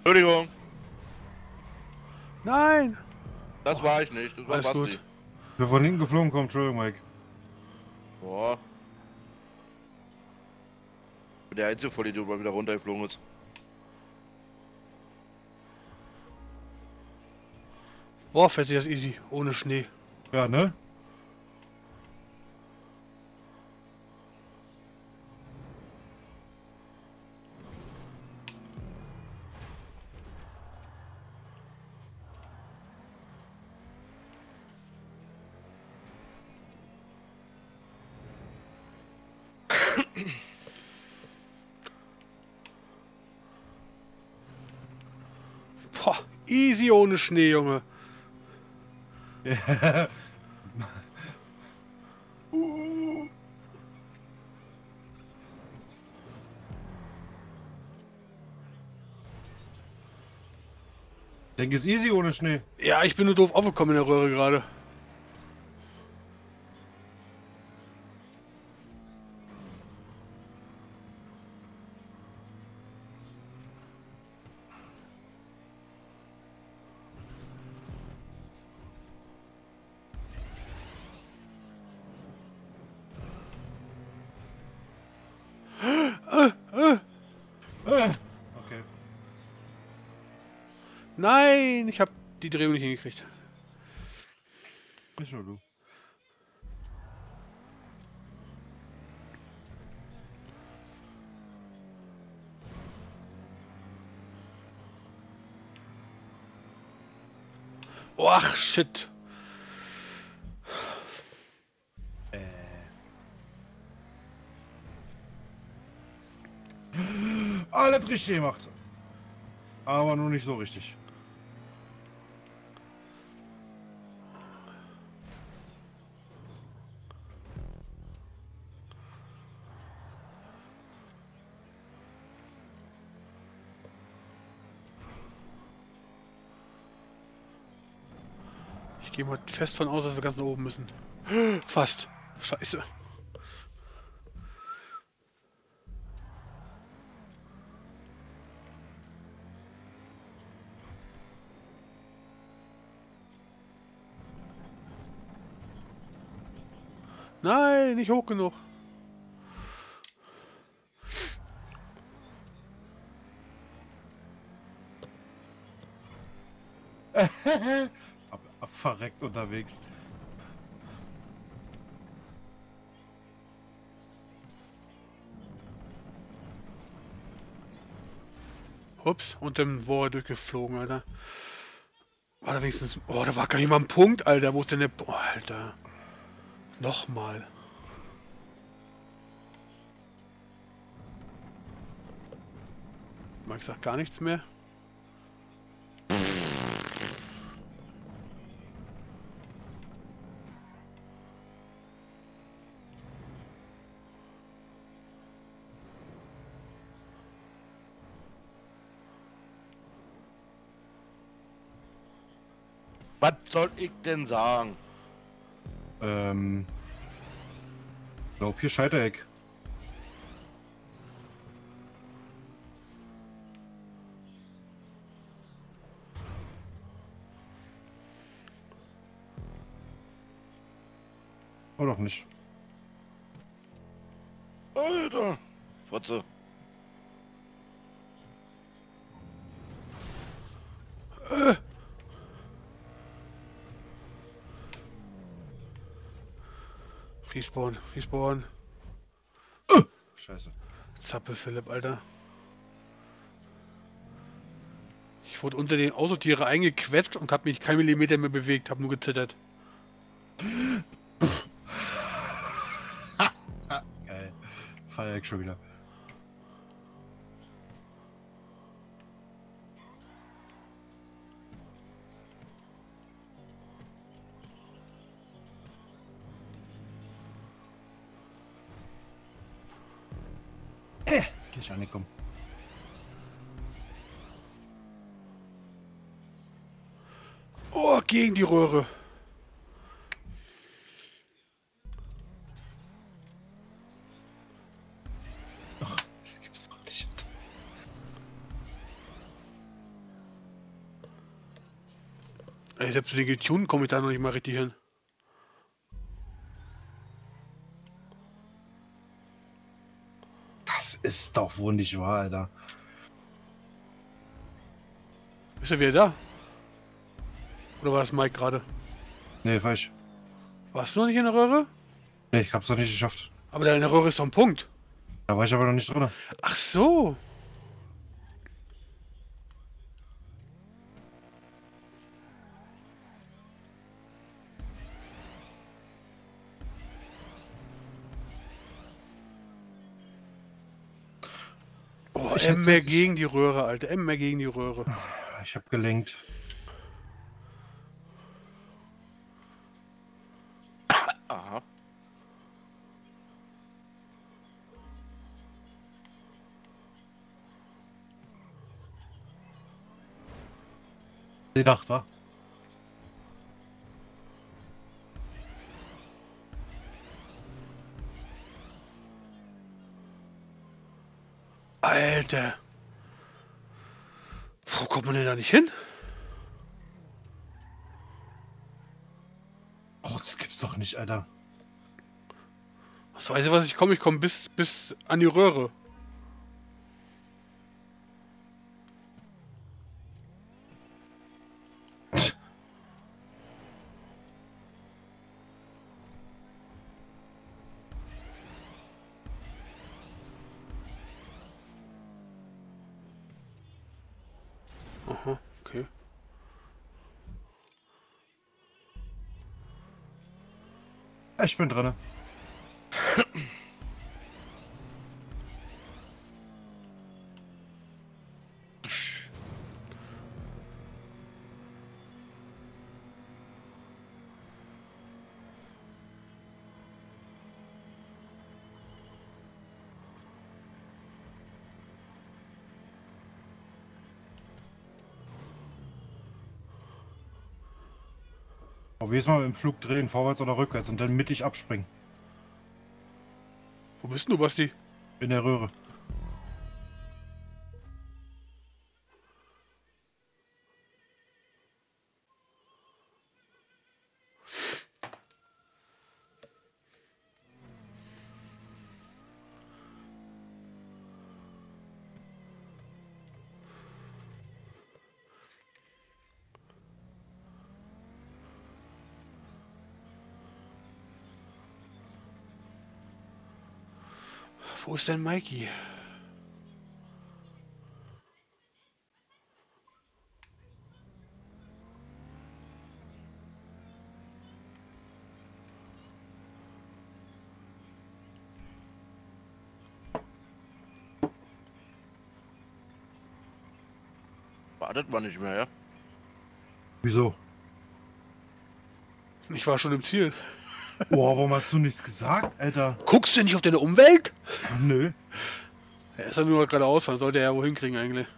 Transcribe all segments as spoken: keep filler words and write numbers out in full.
Entschuldigung, Nein! das war ich nicht. Das war Alles Basti. gut. Wir von hinten geflogen kommen, Entschuldigung, Mike. Boah. Der einzige Vollidiot, der wieder runtergeflogen ist. Boah, fährt sich das easy. Ohne Schnee. Ja, ne? Boah, easy ohne Schnee, Junge. Ja. uh. Ich denke, es ist easy ohne Schnee. Ja, ich bin nur doof aufgekommen in der Röhre gerade. Äh. Okay. Nein, ich habe die Drehung nicht hingekriegt. Nicht nur du. Oh, ach, shit. Äh. Alles richtig gemacht. Aber nur nicht so richtig. Ich gehe mal fest von aus, dass wir ganz nach oben müssen. Fast. Scheiße. Nein, nicht hoch genug. Ab, ab verreckt unterwegs. Ups, und dann war er durchgeflogen, Alter. War da wenigstens... Oh, da war gar nicht mal ein Punkt, Alter. Wo ist denn der... Oh, Alter. Nochmal. Mike sagt gar nichts mehr. Was soll ich denn sagen? Ähm. Ich glaube, hier Scheitereck. Oder doch nicht. Alter. Fotze. Äh. Respawn, Respawn. Scheiße. Zappel, Philipp, Alter. Ich wurde unter den Autotiere eingequetscht und hab mich keinen Millimeter mehr bewegt, hab nur gezittert. Geil. Feier ich schon wieder. Äh, gleich angekommen. Oh, gegen die Röhre. Ach, das gibt's doch nicht. Ey, selbst mit den getunten komme ich da noch nicht mal richtig hin. Das ist doch wohl nicht wahr, Alter. Ist er wieder da? Oder war das Mike gerade? Nee, falsch. Warst du noch nicht in der Röhre? Nee, ich hab's doch nicht geschafft. Aber da in der Röhre ist doch ein Punkt. Da war ich aber noch nicht drin. Ach so. Oh, Ich M mehr hätte- gegen die Röhre, Alter. M mehr gegen die Röhre. Ich hab gelenkt. Aha. Sie dachte, wa? Alter. Wo kommt man denn da nicht hin? Oh, das gibt's doch nicht, Alter. Was weiß ich, was ich komme? Ich komme bis, bis an die Röhre. Aha, okay. Ich bin drin. Probier's mal mit dem Flug drehen, vorwärts oder rückwärts und dann mittig abspringen. Wo bist denn du, Basti? In der Röhre. Wo ist denn Mikey? Wartet man nicht mehr, ja? Wieso? Ich war schon im Ziel. Boah, warum hast du nichts gesagt, Alter? Guckst du nicht auf deine Umwelt? Nö. Er ist ja nur geradeaus fahren, sollte er ja wohin kriegen eigentlich.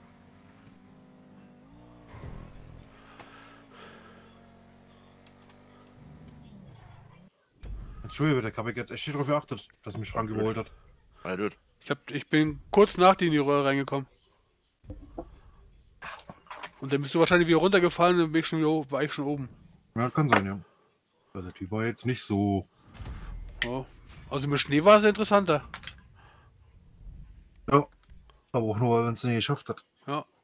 Entschuldige, da habe ich jetzt echt nicht drauf geachtet, dass mich Frank überholt hat. Ja, gut. Ich, hab, ich bin kurz nach dir in die Röhre reingekommen. Und dann bist du wahrscheinlich wieder runtergefallen und dann bin ich schon wieder, ho- war ich schon oben. Ja, kann sein, ja. Also, die war jetzt nicht so. Ja. Also mit Schnee war es interessanter. Ja. Aber auch nur, wenn es nicht geschafft hat. Ja.